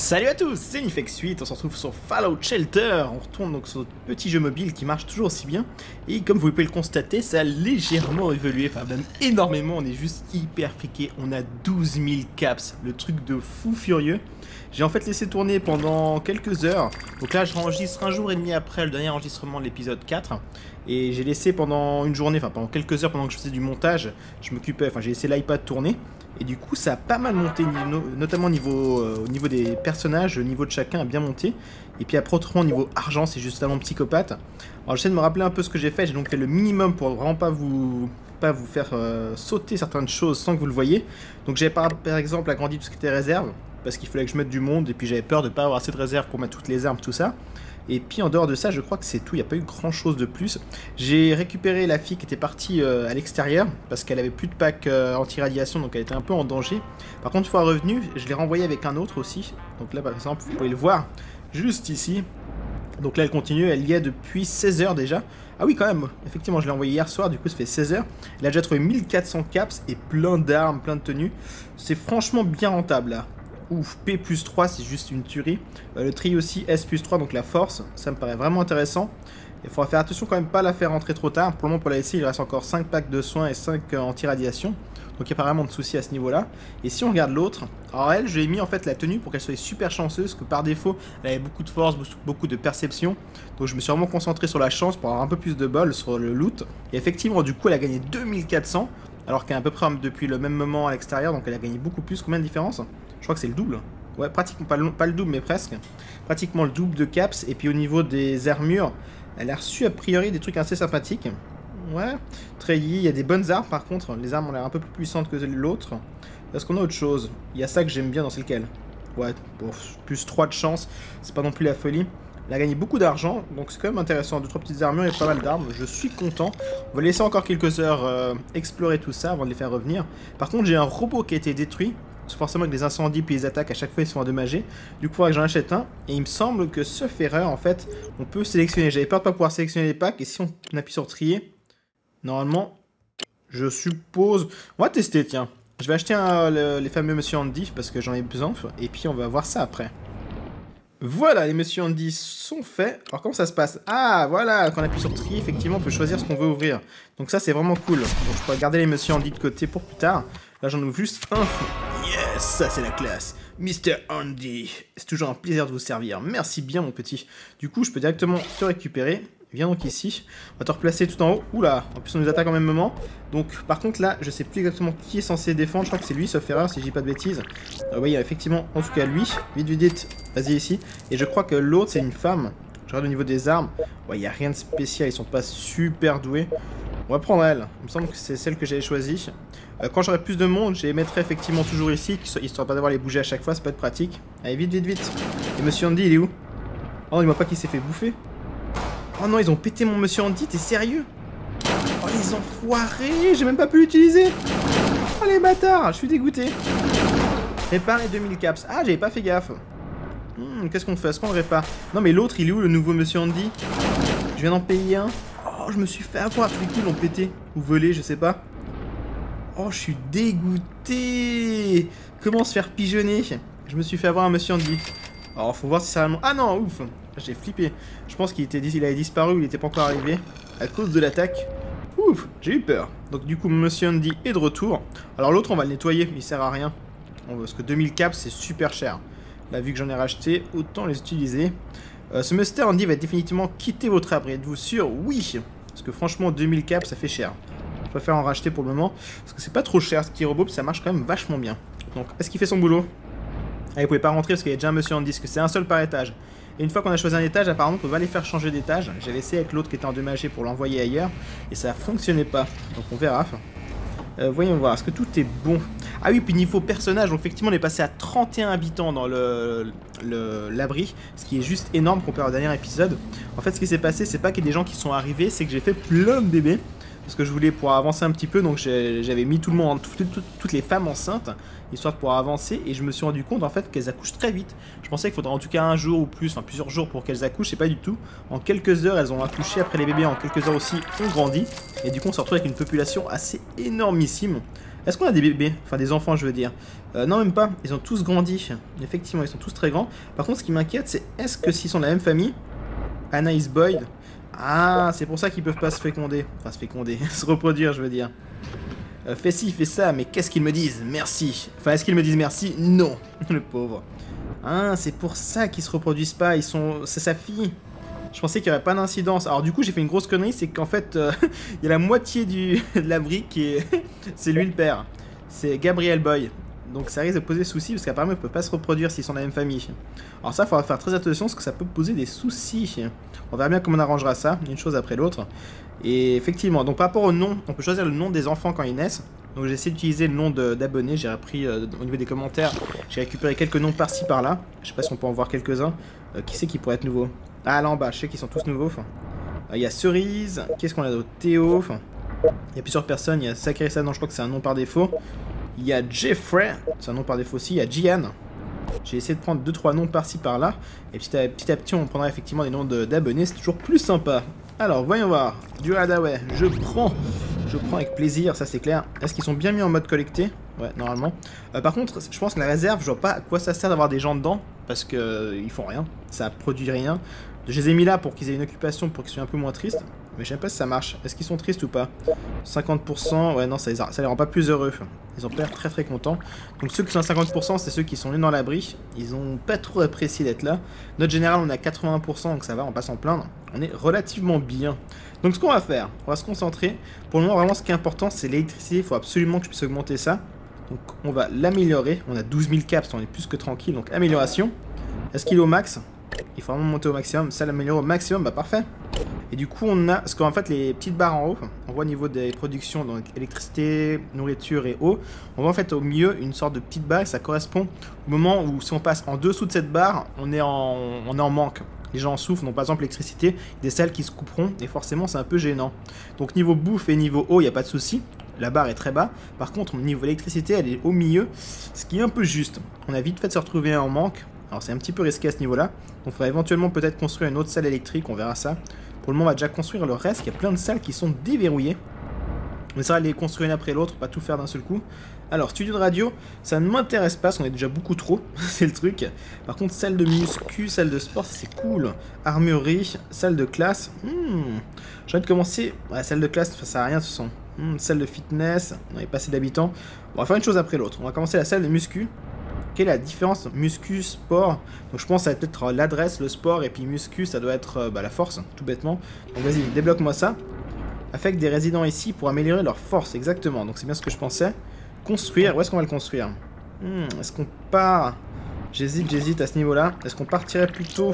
Salut à tous, c'est Nifx8, on se retrouve sur Fallout Shelter. On retourne donc sur notre petit jeu mobile qui marche toujours aussi bien. Et comme vous pouvez le constater, ça a légèrement évolué, enfin même énormément, on est juste hyper friqué. On a 12 000 caps, le truc de fou furieux. J'ai en fait laissé tourner pendant quelques heures. Donc là je renregistre un jour et demi après le dernier enregistrement de l'épisode 4. Et j'ai laissé pendant une journée, enfin pendant quelques heures pendant que je faisais du montage, j'ai laissé l'iPad tourner. Et du coup ça a pas mal monté, notamment au niveau des personnages, le niveau de chacun a bien monté. Et puis après autrement au niveau argent c'est juste tellement psychopathe. Alors j'essaie de me rappeler un peu ce que j'ai fait donc fait le minimum pour vraiment pas vous faire sauter certaines choses sans que vous le voyez. Donc j'ai par exemple agrandi tout ce qui était réserve, parce qu'il fallait que je mette du monde et puis j'avais peur de pas avoir assez de réserve pour mettre toutes les armes, tout ça. Et puis en dehors de ça, je crois que c'est tout, il n'y a pas eu grand chose de plus. J'ai récupéré la fille qui était partie à l'extérieur, parce qu'elle avait plus de pack anti-radiation, donc elle était un peu en danger. Par contre, une fois revenue, je l'ai renvoyée avec un autre aussi. Donc là, par exemple, vous pouvez le voir, juste ici. Donc là, elle continue, elle y est depuis 16 heures déjà. Ah oui, quand même, effectivement, je l'ai envoyé hier soir, du coup ça fait 16 heures. Elle a déjà trouvé 1400 caps et plein d'armes, plein de tenues. C'est franchement bien rentable là. Ouf, P plus 3 c'est juste une tuerie. Le tri aussi S plus 3 donc la force, ça me paraît vraiment intéressant. Il faudra faire attention quand même pas la faire rentrer trop tard. Pour le moment pour la laisser il reste encore 5 packs de soins et 5 anti-radiation. Donc il n'y a pas vraiment de soucis à ce niveau là. Et si on regarde l'autre, alors elle je lui ai mis en fait la tenue pour qu'elle soit super chanceuse. Que par défaut elle avait beaucoup de force, beaucoup de perception. Donc je me suis vraiment concentré sur la chance pour avoir un peu plus de bol sur le loot. Et effectivement du coup elle a gagné 2400. Alors qu'elle est à peu près depuis le même moment à l'extérieur. Donc elle a gagné beaucoup plus. Combien de différence ? Je crois que c'est le double. Ouais, pratiquement, pas le double, mais presque. Pratiquement le double de caps. Et puis au niveau des armures, elle a reçu a priori des trucs assez sympathiques. Ouais, treillis, il y a des bonnes armes par contre. Les armes ont l'air un peu plus puissantes que l'autre. Est-ce qu'on a autre chose? Il y a ça que j'aime bien dans lequel. Ouais, bon, plus 3 de chance. C'est pas non plus la folie. Elle a gagné beaucoup d'argent, donc c'est quand même intéressant. 2-3 petites armures et pas mal d'armes. Je suis content. On va laisser encore quelques heures explorer tout ça avant de les faire revenir. Par contre, j'ai un robot qui a été détruit. Forcément avec les incendies puis les attaques à chaque fois ils sont endommagés. Du coup il faudra que j'en achète un. Et il me semble que sauf erreur en fait on peut sélectionner. J'avais peur de pas pouvoir sélectionner les packs. Et si on appuie sur trier, normalement je suppose. On va tester tiens. Je vais acheter les fameux Monsieur Andy parce que j'en ai besoin. Et puis on va voir ça après. Voilà, les Monsieur Andy sont faits. Alors comment ça se passe? Ah voilà, quand on appuie sur trier, effectivement on peut choisir ce qu'on veut ouvrir. Donc ça c'est vraiment cool. Donc je pourrais garder les Monsieur Andy de côté pour plus tard. Là j'en ouvre juste un. Yes, ça c'est la classe. Mr. Andy. C'est toujours un plaisir de vous servir. Merci bien mon petit. Du coup je peux directement te récupérer. Viens donc ici. On va te replacer tout en haut. Oula, en plus on nous attaque en même moment. Donc par contre là je sais plus exactement qui est censé défendre. Je crois que c'est lui sauf erreur si je dis pas de bêtises. Oui il y a effectivement en tout cas lui. Vite vite vite. Vas-y ici. Et je crois que l'autre c'est une femme. Je regarde au niveau des armes. Ouais il n'y a rien de spécial. Ils sont pas super doués. On va prendre elle. Il me semble que c'est celle que j'avais choisie. Quand j'aurai plus de monde, je les mettrai effectivement toujours ici, histoire pas d'avoir les bouger à chaque fois, ça peut être pratique. Allez, vite, vite, vite. Et Monsieur Andy, il est où? Oh, dis-moi pas qu'il s'est fait bouffer. Oh non, ils ont pété mon Monsieur Andy, t'es sérieux? Oh, les enfoirés, j'ai même pas pu l'utiliser. Oh, les bâtards, je suis dégoûté. Réparer 2000 caps. Ah, j'avais pas fait gaffe. Qu'est-ce qu'on fait? Est-ce qu'on le répare? Non, mais l'autre, il est où, le nouveau Monsieur Andy? Je viens d'en payer un. Oh, je me suis fait avoir. Du coup, ils l'ont pété. Ou volé, je sais pas. Oh, je suis dégoûté. Comment se faire pigeonner? Je me suis fait avoir un Monsieur Andy. Alors, faut voir si ça vraiment... Ah non, ouf. J'ai flippé. Je pense qu'il avait disparu ou il était pas encore arrivé. À cause de l'attaque. Ouf, j'ai eu peur. Donc du coup, Monsieur Andy est de retour. Alors l'autre, on va le nettoyer. Il sert à rien. Parce que 2000 caps, c'est super cher. Là, vu que j'en ai racheté, autant les utiliser. Ce Mr. Andy va définitivement quitter votre abri. Êtes-vous sûr? Oui. Parce que franchement, 2000 caps, ça fait cher. Je préfère en racheter pour le moment, parce que c'est pas trop cher ce qui robot, ça marche quand même vachement bien. Donc, est-ce qu'il fait son boulot? Ah, vous pouvez pas rentrer parce qu'il y a déjà un Monsieur Andy, parce que c'est un seul par étage. Et une fois qu'on a choisi un étage, apparemment, on peut pas les faire changer d'étage. J'avais essayé avec l'autre qui était endommagé pour l'envoyer ailleurs, et ça fonctionnait pas. Donc on verra. Voyons voir, est-ce que tout est bon? Ah oui, puis niveau personnage, donc effectivement, on est passé à 31 habitants dans l'abri, ce qui est juste énorme comparé au dernier épisode. En fait, ce qui s'est passé, c'est pas qu'il y a des gens qui sont arrivés, c'est que j'ai fait plein de bébés. ce que je voulais pour avancer un petit peu, donc j'avais mis tout le monde, toutes les femmes enceintes, histoire de pouvoir avancer, et je me suis rendu compte en fait qu'elles accouchent très vite. Je pensais qu'il faudrait en tout cas un jour ou plus, enfin plusieurs jours pour qu'elles accouchent, c'est pas du tout. En quelques heures, elles ont accouché, après les bébés en quelques heures aussi ont grandi, et du coup on se retrouve avec une population assez énormissime. Est-ce qu'on a des bébés? Enfin des enfants je veux dire. Non même pas, ils ont tous grandi, effectivement ils sont tous très grands. Par contre ce qui m'inquiète c'est est-ce que s'ils sont de la même famille, Anaïs Boyd, ah c'est pour ça qu'ils peuvent pas se féconder, enfin se féconder, se reproduire je veux dire. Fais ci, fais ça, mais qu'est-ce qu'ils me disent? Merci. Enfin est-ce qu'ils me disent merci? Non, le pauvre. Ah c'est pour ça qu'ils se reproduisent pas, c'est sa fille. Je pensais qu'il n'y aurait pas d'incidence. Alors du coup j'ai fait une grosse connerie, c'est qu'en fait il y a la moitié de la brique qui est... c'est lui le père. C'est Gabriel Boy. Donc ça risque de poser soucis parce qu'apparemment ils ne peuvent pas se reproduire s'ils sont de la même famille. Alors ça il faudra faire très attention parce que ça peut poser des soucis. On verra bien comment on arrangera ça, une chose après l'autre. Et effectivement, donc par rapport au nom, on peut choisir le nom des enfants quand ils naissent. Donc j'ai essayé d'utiliser le nom d'abonnés, j'ai repris au niveau des commentaires, j'ai récupéré quelques noms par-ci par-là. Je sais pas si on peut en voir quelques-uns. Qui c'est qui pourrait être nouveau? Ah là en bas, je sais qu'ils sont tous nouveaux. Il y a Cerise, qu'est-ce qu'on a d'autre? Théo, il y a plusieurs personnes, il y a Sakrissa, non je crois que c'est un nom par défaut. Il y a Jeffrey, c'est un nom par défaut aussi, il y a Gian. J'ai essayé de prendre 2-3 noms par-ci par-là. Et petit à petit on prendra effectivement des noms d'abonnés, c'est toujours plus sympa. Alors voyons voir, du Hadaway, je prends avec plaisir, ça c'est clair. Est-ce qu'ils sont bien mis en mode collecté? Ouais, normalement. Par contre, je pense que la réserve, je vois pas à quoi ça sert d'avoir des gens dedans, parce que ils font rien, ça produit rien. Je les ai mis là pour qu'ils aient une occupation, pour qu'ils soient un peu moins tristes. Mais je sais pas si ça marche. Est-ce qu'ils sont tristes ou pas? 50%, ouais non, ça les rend pas plus heureux. Ils ont pas l'air très très contents. Donc ceux qui sont à 50%, c'est ceux qui sont nés dans l'abri. Ils ont pas trop apprécié d'être là. Notre général, on est à 80%, donc ça va, on passe en plaindre. On est relativement bien. Donc ce qu'on va faire, on va se concentrer. Pour le moment, vraiment, ce qui est important, c'est l'électricité. Il faut absolument que je puisse augmenter ça. Donc on va l'améliorer. On a 12 000 caps, on est plus que tranquille. Donc amélioration. Est-ce qu'il est au max? Il faut vraiment monter au maximum. Ça l'améliore au maximum, bah parfait. Et du coup on a, parce qu'en fait les petites barres en haut, on voit au niveau des productions, donc électricité, nourriture et eau, on voit en fait au milieu une sorte de petite barre et ça correspond au moment où si on passe en dessous de cette barre, on est en manque. Les gens en souffrent, donc par exemple l'électricité, des salles qui se couperont et forcément c'est un peu gênant. Donc niveau bouffe et niveau eau, il n'y a pas de souci. La barre est très bas. Par contre, niveau électricité, elle est au milieu, ce qui est un peu juste. On a vite fait de se retrouver en manque. Alors c'est un petit peu risqué à ce niveau-là. On faudra éventuellement peut-être construire une autre salle électrique, on verra ça. Pour le moment, on va déjà construire le reste. Il y a plein de salles qui sont déverrouillées. On essaiera de les construire une après l'autre, pas tout faire d'un seul coup. Alors, studio de radio, ça ne m'intéresse pas, parce qu'on est déjà beaucoup trop, c'est le truc. Par contre, salle de muscu, salle de sport, c'est cool. Armurerie, salle de classe. J'ai envie de commencer. Ouais, salle de classe, ça sert à rien de toute façon. Salle de fitness, on est pas assez d'habitants. On va faire une chose après l'autre. On va commencer la salle de muscu. Quelle est la différence muscu, sport? Donc je pense que ça va peut-être l'adresse, le sport, et puis muscu, ça doit être la force, tout bêtement. Donc vas-y, débloque-moi ça. Affecte des résidents ici pour améliorer leur force, exactement. Donc c'est bien ce que je pensais. Construire, où est-ce qu'on va le construire? Est-ce qu'on part... J'hésite à ce niveau-là. Est-ce qu'on partirait plutôt...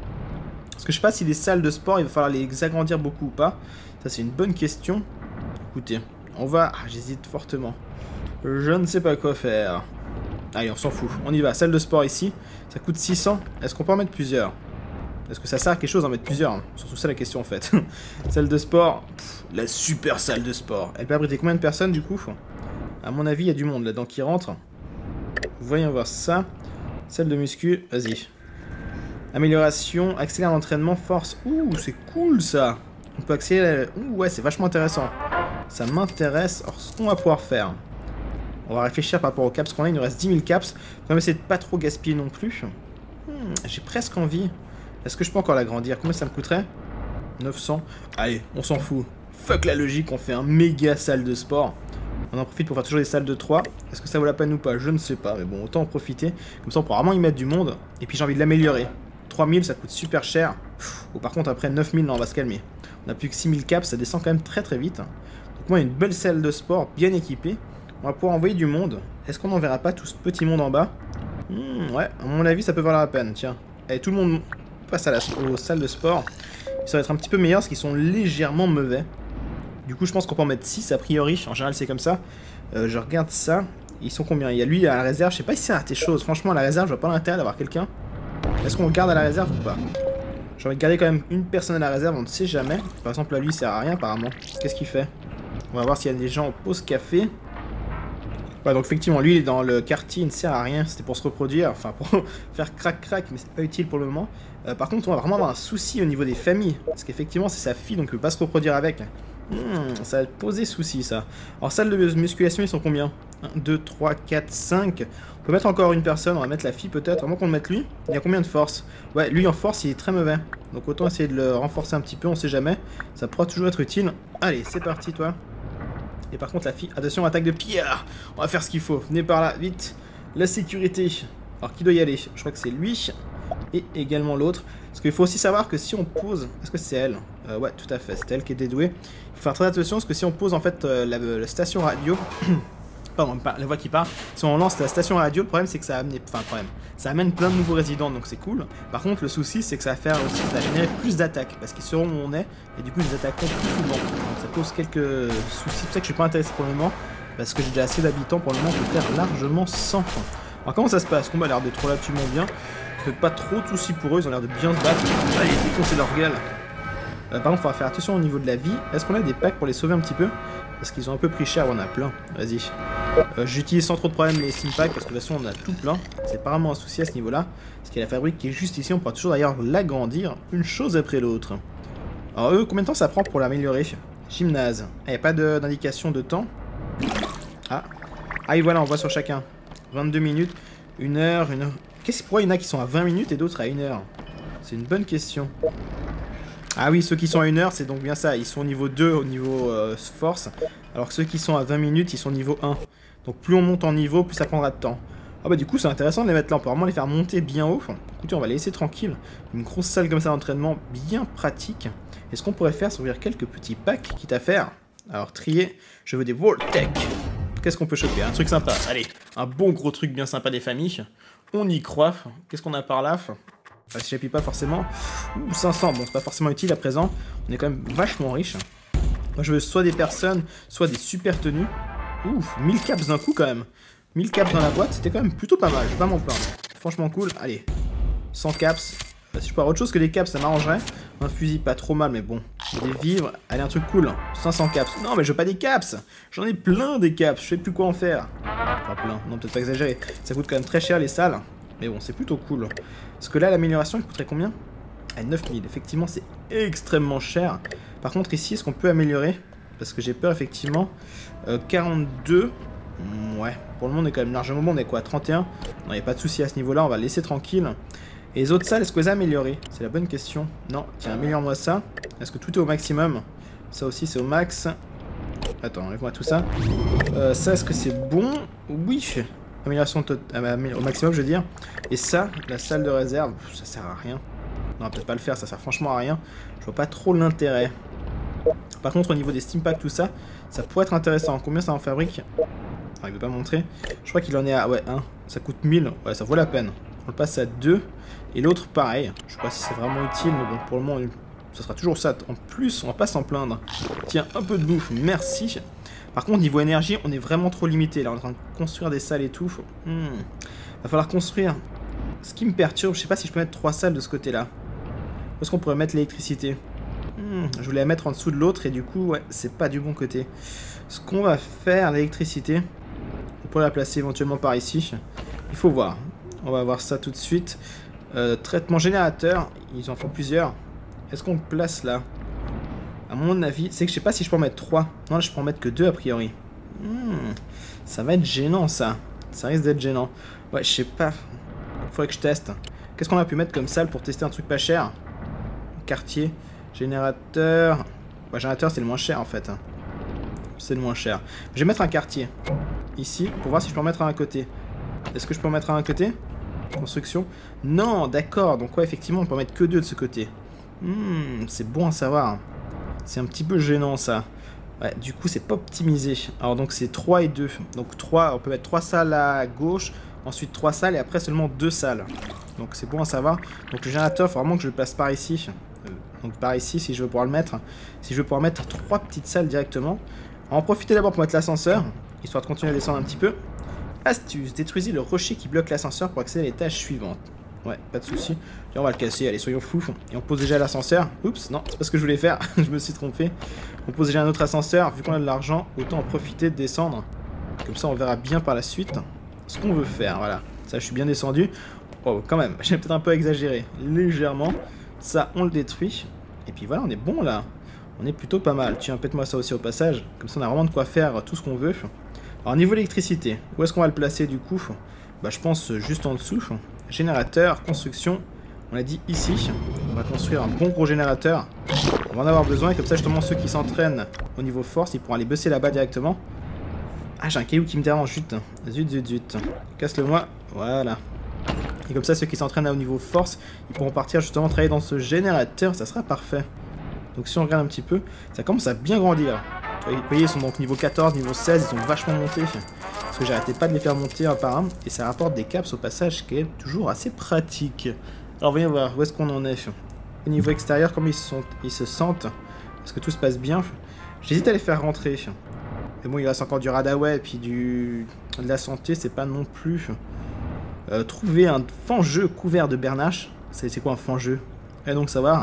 Parce que je sais pas si les salles de sport, il va falloir les agrandir beaucoup ou pas. Ça c'est une bonne question. Écoutez, on va... Ah, j'hésite fortement. Je ne sais pas quoi faire. Allez, on s'en fout. On y va. Salle de sport ici. Ça coûte 600. Est-ce qu'on peut en mettre plusieurs? Est-ce que ça sert à quelque chose d'en mettre plusieurs? Surtout ça la question en fait. Salle de sport. La super salle de sport. Elle peut abriter combien de personnes du coup? À mon avis, il y a du monde là-dedans qui rentre. Voyons voir ça. Salle de muscu. Vas-y. Amélioration. Accélère l'entraînement. Force. Ouh, c'est cool ça. On peut accélérer. Ouh, ouais, c'est vachement intéressant. Ça m'intéresse. Alors, ce qu'on va pouvoir faire... On va réfléchir par rapport aux caps qu'on a. Il nous reste 10 000 caps. On va essayer de pas trop gaspiller non plus. J'ai presque envie. Est-ce que je peux encore l'agrandir? Combien ça me coûterait? 900. Allez, on s'en fout. Fuck la logique, on fait un méga salle de sport. On en profite pour faire toujours des salles de 3. Est-ce que ça vaut la peine ou pas? Je ne sais pas. Mais bon, autant en profiter. Comme ça, on pourra vraiment y mettre du monde. Et puis j'ai envie de l'améliorer. 3000, ça coûte super cher. Ou par contre, après 9000, non, on va se calmer. On a plus que 6000 caps. Ça descend quand même très très vite. Donc moi, une belle salle de sport bien équipée. On va pouvoir envoyer du monde. Est-ce qu'on n'enverra pas tout ce petit monde en bas? Ouais, à mon avis, ça peut valoir la peine. Tiens. Allez, tout le monde passe aux salles de sport. Ça va être un petit peu meilleur parce qu'ils sont légèrement mauvais. Du coup, je pense qu'on peut en mettre 6 a priori. En général, c'est comme ça. Je regarde ça. Ils sont combien? Il y a lui à la réserve. Je sais pas si c'est à tes choses. Franchement, à la réserve, je vois pas l'intérêt d'avoir quelqu'un. Est-ce qu'on le garde à la réserve ou pas? J'ai envie de garder quand même une personne à la réserve. On ne sait jamais. Par exemple, là, lui, il sert à rien apparemment. Qu'est-ce qu'il fait? On va voir s'il y a des gens en pause café. Ouais, donc effectivement, lui, il est dans le quartier, il ne sert à rien. C'était pour se reproduire, enfin pour faire crac-crac, mais c'est pas utile pour le moment. Par contre, on va vraiment avoir un souci au niveau des familles. Parce qu'effectivement, c'est sa fille, donc il peut pas se reproduire avec. Ça va poser souci, ça. Alors, salle de musculation, ils sont combien? 1, 2, 3, 4, 5. On peut mettre encore une personne, on va mettre la fille peut-être, avant qu'on le mette lui. Il a combien de force? Ouais, lui en force, il est très mauvais. Donc autant essayer de le renforcer un petit peu, on sait jamais. Ça pourra toujours être utile. Allez, c'est parti, toi. Et par contre, la fille, attention, attaque de pierre. On va faire ce qu'il faut. Venez par là, vite. La sécurité. Alors, qui doit y aller? Je crois que c'est lui. Et également l'autre. Parce qu'il faut aussi savoir que si on pose... Est-ce que c'est elle? Ouais, tout à fait. C'est elle qui est dédouée. Il faut faire très attention parce que si on pose en fait la station radio... Pardon, la voix qui part. Si on lance la station radio, le problème c'est que ça amène... Enfin, le problème. Ça amène plein de nouveaux résidents, donc c'est cool. Par contre, le souci c'est que ça va faire aussi... Ça va générer plus d'attaques. Parce qu'ils sauront où on est. Et du coup, ils attaqueront plus souvent. Donc ça pose quelques soucis. C'est pour ça que je suis pas intéressé pour le moment. Parce que j'ai déjà assez d'habitants pour le moment pour faire largement 100 points. Alors comment ça se passe? Combat a l'air d'être relativement bien. Peut-être pas trop de soucis pour eux, ils ont l'air de bien se battre. Allez, défoncer leur gueule. Par contre, il faudra faire attention au niveau de la vie. Est-ce qu'on a des packs pour les sauver un petit peu? Parce qu'ils ont un peu pris cher, on en a plein. Vas-y. J'utilise sans trop de problème les steam packs parce que de toute façon on a tout plein. C'est pas vraiment un souci à ce niveau-là. Parce qu'il y a la fabrique qui est juste ici, on pourra toujours d'ailleurs l'agrandir une chose après l'autre. Alors eux, combien de temps ça prend pour l'améliorer? Gymnase. Il n'y a pas d'indication de temps. Ah. Ah et voilà, on voit sur chacun. 22 minutes, 1 heure, 1 heure. Pourquoi il y en a qui sont à 20 minutes et d'autres à 1 heure? C'est une bonne question. Ah oui, ceux qui sont à 1 heure, c'est donc bien ça. Ils sont au niveau 2, au niveau force. Alors que ceux qui sont à 20 minutes, ils sont au niveau 1. Donc plus on monte en niveau, plus ça prendra de temps. Ah bah du coup, c'est intéressant de les mettre là. On peut vraiment les faire monter bien haut. Écoutez, on va les laisser tranquilles. Une grosse salle comme ça d'entraînement, bien pratique. Et ce qu'on pourrait faire, c'est ouvrir quelques petits packs, quitte à faire. Alors, trier, je veux des Voltec. Qu'est-ce qu'on peut choper? Un truc sympa. Allez, un bon gros truc bien sympa des familles. On y croit. Qu'est-ce qu'on a par là? Enfin, si j'appuie pas forcément. Ouh, 500. Bon, c'est pas forcément utile à présent. On est quand même vachement riche. Moi, je veux soit des personnes, soit des super tenues. Ouf, 1000 caps d'un coup quand même. 1000 caps dans la boîte, c'était quand même plutôt pas mal. Je vais pas m'en plaindre. Franchement cool. Allez, 100 caps. Si je peux avoir autre chose que des caps, ça m'arrangerait. Un fusil, pas trop mal, mais bon. Des vivres. Allez, un truc cool. 500 caps. Non, mais je veux pas des caps. J'en ai plein des caps. Je sais plus quoi en faire. Enfin, plein. Non, peut-être pas exagéré. Ça coûte quand même très cher, les salles. Mais bon, c'est plutôt cool. Parce que là, l'amélioration, il coûterait combien? À 9000. Effectivement, c'est extrêmement cher. Par contre, ici, est-ce qu'on peut améliorer? Parce que j'ai peur, effectivement. 42. Ouais. Pour le moment, on est quand même largement bon. On est quoi? 31. Non, il n'y a pas de souci à ce niveau-là. On va le laisser tranquille. Et les autres salles, est-ce que vous avez amélioré? C'est la bonne question. Non. Tiens, améliore-moi ça. Est-ce que tout est au maximum? Ça aussi, c'est au max. Attends, enlève-moi tout ça. Ça, est-ce que c'est bon? Oui. Amélioration au maximum, je veux dire. Et ça, la salle de réserve, ça sert à rien. Non, peut-être pas le faire, ça sert franchement à rien. Je vois pas trop l'intérêt. Par contre, au niveau des steam packs, tout ça, ça pourrait être intéressant. Combien ça en fabrique? Ah, il veut pas montrer. Je crois qu'il en est à... Ouais, 1. Ça coûte 1000. Ouais, ça vaut la peine. On le passe à 2. Et l'autre, pareil. Je sais pas si c'est vraiment utile, mais bon, pour le moment, ça sera toujours ça. En plus, on va pas s'en plaindre. Tiens, un peu de bouffe, merci. Par contre, niveau énergie, on est vraiment trop limité. Là, on est en train de construire des salles et tout. Va falloir construire. Ce qui me perturbe, je sais pas si je peux mettre 3 salles de ce côté-là. Où est-ce qu'on pourrait mettre l'électricité? Je voulais la mettre en dessous de l'autre et du coup, ouais, c'est pas du bon côté. Ce qu'on va faire, l'électricité, on pourrait la placer éventuellement par ici. Il faut voir. On va voir ça tout de suite. Traitement générateur, ils en font plusieurs. Est-ce qu'on le place là? À mon avis, c'est que je sais pas si je peux en mettre 3. Non, là, je peux en mettre que 2 a priori. Ça va être gênant ça. Ça risque d'être gênant. Ouais, je sais pas. Faudrait que je teste. Qu'est-ce qu'on a pu mettre comme salle pour tester un truc pas cher? Quartier, générateur. Ouais, générateur, c'est le moins cher en fait. C'est le moins cher. Je vais mettre un quartier. Ici, pour voir si je peux en mettre un à côté. Est-ce que je peux en mettre un à côté? Construction. Non, d'accord. Donc ouais, effectivement, on peut en mettre que 2 de ce côté. C'est bon à savoir. C'est un petit peu gênant ça. Ouais, du coup, c'est pas optimisé. Alors donc c'est 3 et 2. Donc 3, on peut mettre 3 salles à gauche, ensuite 3 salles et après seulement 2 salles. Donc c'est bon à savoir. Donc le générateur, il faut vraiment que je le place par ici. Donc par ici si je veux pouvoir le mettre. Si je veux pouvoir mettre 3 petites salles directement. On va en profiter d'abord pour mettre l'ascenseur, histoire de continuer à descendre un petit peu. Astuce, détruisez le rocher qui bloque l'ascenseur pour accéder à l'étage suivant. Ouais, pas de souci. Tiens, on va le casser, allez, soyons fous. Et on pose déjà l'ascenseur. Oups, non, c'est pas ce que je voulais faire, je me suis trompé. On pose déjà un autre ascenseur, vu qu'on a de l'argent, autant en profiter de descendre. Comme ça, on verra bien par la suite ce qu'on veut faire, voilà. Ça, je suis bien descendu. Oh, quand même, j'ai peut-être un peu exagéré, légèrement. Ça, on le détruit. Et puis voilà, on est bon, là. On est plutôt pas mal. Tiens, pète-moi ça aussi au passage. Comme ça, on a vraiment de quoi faire tout ce qu'on veut. Alors, niveau électricité, où est-ce qu'on va le placer, du coup? Bah, je pense juste en dessous. Générateur, construction, on l'a dit ici. On va construire un bon gros générateur. On va en avoir besoin et comme ça justement ceux qui s'entraînent au niveau force, ils pourront aller bosser là-bas directement. Ah, j'ai un caillou qui me dérange, zut. Zut, zut, zut. Casse-le moi, voilà. Et comme ça ceux qui s'entraînent au niveau force, ils pourront partir justement travailler dans ce générateur, ça sera parfait. Donc si on regarde un petit peu, ça commence à bien grandir. Vous voyez, ils sont donc niveau 14, niveau 16, ils ont vachement monté. Parce que j'arrêtais pas de les faire monter un par un. Et ça rapporte des caps au passage, qui est toujours assez pratique. Alors voyons voir, où est-ce qu'on en est. Au niveau extérieur, comment ils se sentent. Est-ce que tout se passe bien? J'hésite à les faire rentrer. Mais bon, il reste encore du radaway et puis de la santé, c'est pas non plus... trouver un fangeux couvert de bernache. C'est quoi un fangeux? Et donc savoir.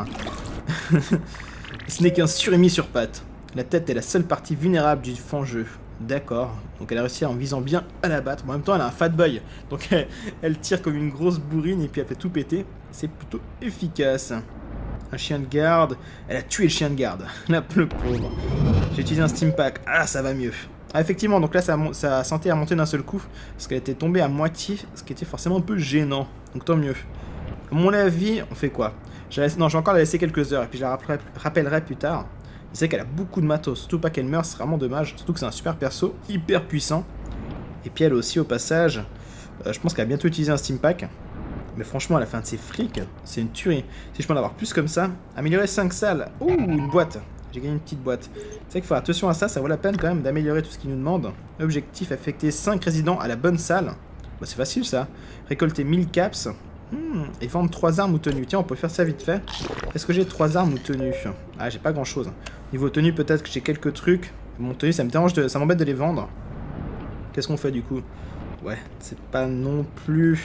Ce n'est qu'un surimi sur pattes. La tête est la seule partie vulnérable du fangeux. D'accord. Donc elle a réussi en visant bien à la battre. En même temps, elle a un fat boy. Donc elle tire comme une grosse bourrine et puis elle fait tout péter. C'est plutôt efficace. Un chien de garde. Elle a tué le chien de garde. La pauvre. J'ai utilisé un steam pack. Ah, ça va mieux. Ah, effectivement, donc là, sa santé a monté d'un seul coup. Parce qu'elle était tombée à moitié. Ce qui était forcément un peu gênant. Donc tant mieux. À mon avis, on fait quoi? Non, je vais encore la laisser quelques heures. Et puis je la rappellerai plus tard. Je sais qu'elle a beaucoup de matos, surtout pas qu'elle meurt, c'est vraiment dommage. Surtout que c'est un super perso, hyper puissant. Et puis elle aussi, au passage, je pense qu'elle a bientôt utilisé un steam pack. Mais franchement, à la fin de ses frics, c'est une tuerie. Si je peux en avoir plus comme ça, améliorer 5 salles. Ouh, une boîte. J'ai gagné une petite boîte. C'est vrai qu'il faut faire attention à ça, ça vaut la peine quand même d'améliorer tout ce qu'il nous demande. Objectif, affecter 5 résidents à la bonne salle. Bah, c'est facile ça. Récolter 1000 caps. Et vendre 3 armes ou tenues. Tiens, on peut faire ça vite fait. Est-ce que j'ai 3 armes ou tenues? Ah, j'ai pas grand chose. Niveau tenue, peut-être que j'ai quelques trucs. Mon tenue, ça me dérange, ça m'embête de les vendre. Qu'est-ce qu'on fait du coup? Ouais, c'est pas non plus...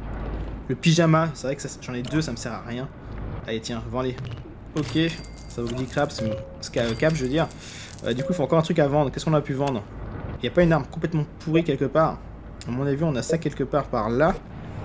Le pyjama, c'est vrai que j'en ai 2, ça me sert à rien. Allez, tiens, vends-les. Ok, ça vous dit crap, cap, je veux dire. Du coup, il faut encore un truc à vendre. Qu'est-ce qu'on a pu vendre? Il n'y a pas une arme complètement pourrie quelque part? À mon avis, on a ça quelque part par là.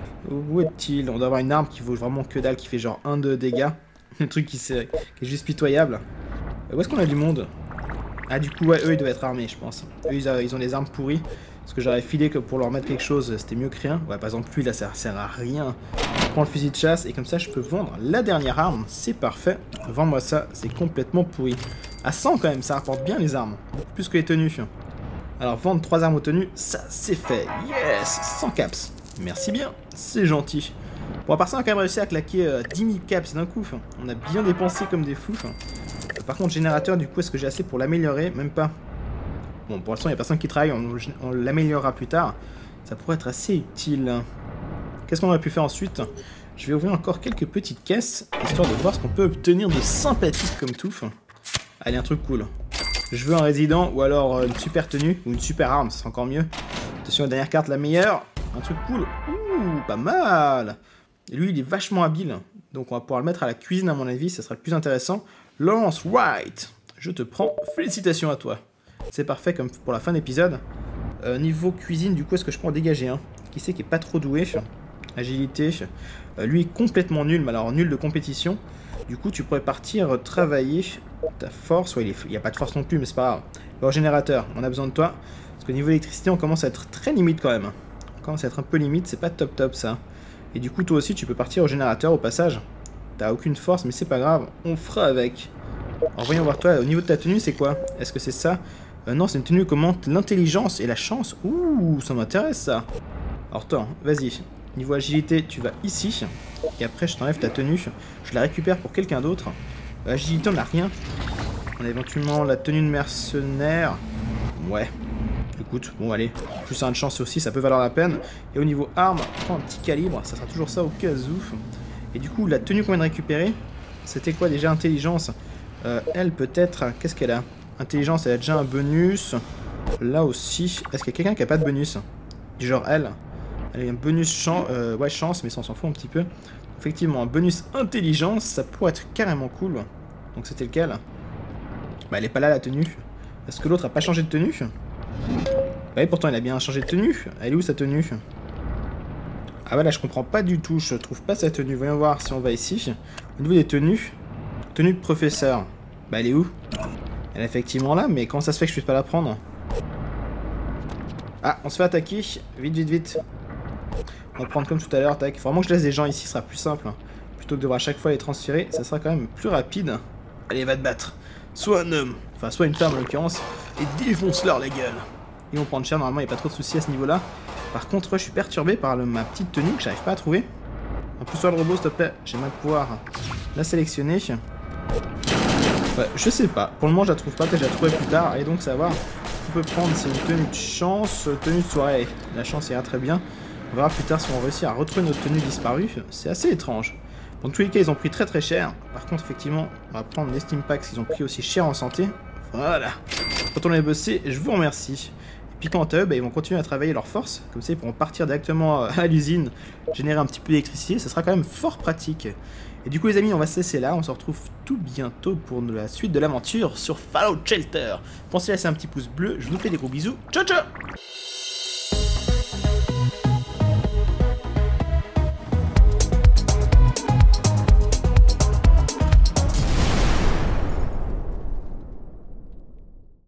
Où est-il? On doit avoir une arme qui vaut vraiment que dalle, qui fait genre 1 de dégâts. Un truc qui est juste pitoyable. Où est-ce qu'on a du monde? Ah, du coup, ouais, eux, ils doivent être armés, je pense. Eux, ils ont des armes pourries. Parce que j'aurais filé que pour leur mettre quelque chose, c'était mieux que rien. Ouais, par exemple, lui, là, ça sert à rien. Je prends le fusil de chasse et comme ça, je peux vendre la dernière arme. C'est parfait. Vends-moi ça, c'est complètement pourri. À 100 quand même, ça rapporte bien les armes. Beaucoup plus que les tenues. Alors, vendre 3 armes aux tenues, ça, c'est fait. Yes, 100 caps. Merci bien, c'est gentil. Bon, à part ça, on a quand même réussi à claquer 10 000 caps d'un coup. On a bien dépensé comme des fous. Par contre, générateur, du coup, est-ce que j'ai assez pour l'améliorer? Même pas. Bon, pour l'instant, il n'y a personne qui travaille, on l'améliorera plus tard. Ça pourrait être assez utile. Qu'est-ce qu'on aurait pu faire ensuite? Je vais ouvrir encore quelques petites caisses, histoire de voir ce qu'on peut obtenir de sympathique comme tout. Allez, un truc cool. Je veux un résident, ou alors une super tenue, ou une super arme, c'est encore mieux. Attention, la dernière carte, la meilleure. Un truc cool. Ouh, pas mal. Et lui, il est vachement habile. Donc, on va pouvoir le mettre à la cuisine, à mon avis. Ça sera le plus intéressant. Lance Wright. Je te prends. Félicitations à toi. C'est parfait comme pour la fin d'épisode. Niveau cuisine, du coup, est-ce que je peux en dégager un? Qui c'est qui est pas trop doué? Agilité. Lui est complètement nul, mais alors nul de compétition. Du coup, tu pourrais partir travailler ta force. Ouais, il n'y a pas de force non plus, mais c'est pas grave. Alors, générateur, on a besoin de toi. Parce que niveau électricité, on commence à être très limite quand même. On commence à être un peu limite, c'est pas top ça. Et du coup, toi aussi, tu peux partir au générateur au passage. T'as aucune force, mais c'est pas grave, on fera avec. Alors, voyons voir toi, au niveau de ta tenue, c'est quoi? Est-ce que c'est ça? Non, c'est une tenue qui augmente l'intelligence et la chance. Ouh, ça m'intéresse ça. Alors, toi, vas-y. Niveau agilité, tu vas ici. Et après, je t'enlève ta tenue. Je la récupère pour quelqu'un d'autre. Agilité, on n'a rien. On a éventuellement la tenue de mercenaire. Ouais. Écoute, bon allez, plus un de chance aussi, ça peut valoir la peine. Et au niveau arme, prends un petit calibre, ça sera toujours ça au cas où. Et du coup, la tenue qu'on vient de récupérer, c'était quoi déjà? Intelligence. Elle peut-être, qu'est-ce qu'elle a? Intelligence, elle a déjà un bonus. Là aussi, est-ce qu'il y a quelqu'un qui a pas de bonus? Du genre elle? Allez, un bonus ouais, chance, mais ça on s'en fout un petit peu. Effectivement, un bonus intelligence, ça pourrait être carrément cool. Donc c'était lequel? Bah elle est pas là la tenue. Est-ce que l'autre a pas changé de tenue? Bah oui, pourtant il a bien changé de tenue. Elle est où sa tenue? Ah ouais, là je comprends pas du tout, je trouve pas sa tenue. Voyons voir si on va ici. Au niveau des tenues, tenue de professeur. Bah elle est où? Elle est effectivement là, mais comment ça se fait que je puisse pas la prendre? Ah, on se fait attaquer. Vite, vite, vite. On va prendre comme tout à l'heure, tac. Faut vraiment que je laisse des gens ici, ce sera plus simple. Plutôt que de devoir à chaque fois les transférer, ça sera quand même plus rapide. Allez, va te battre. Soit un homme, enfin soit une femme en l'occurrence, et défonce-leur la gueule. Ils vont prendre cher, normalement il n'y a pas trop de soucis à ce niveau-là. Par contre, je suis perturbé par ma petite tenue que j'arrive pas à trouver. Un peu sur le robot, s'il te plaît. J'aimerais pouvoir la sélectionner. Ouais, je sais pas. Pour le moment, je la trouve pas. Peut-être que je la trouverai plus tard. Et donc, savoir ce qu'on peut prendre, c'est une tenue de chance, tenue de soirée. La chance ira très bien. On verra plus tard si on réussit à retrouver notre tenue disparue. C'est assez étrange. Dans tous les cas, ils ont pris très très cher. Par contre, effectivement, on va prendre les Steam Packs. Ils ont pris aussi cher en santé. Voilà. Quand on a bossé, je vous remercie. Puis quant à eux, bah, ils vont continuer à travailler leur force, comme ça ils pourront partir directement à l'usine, générer un petit peu d'électricité, ça sera quand même fort pratique. Et du coup les amis, on va se laisser là, on se retrouve tout bientôt pour la suite de l'aventure sur Fallout Shelter. Pensez à laisser un petit pouce bleu, je vous fais des gros bisous, ciao ciao!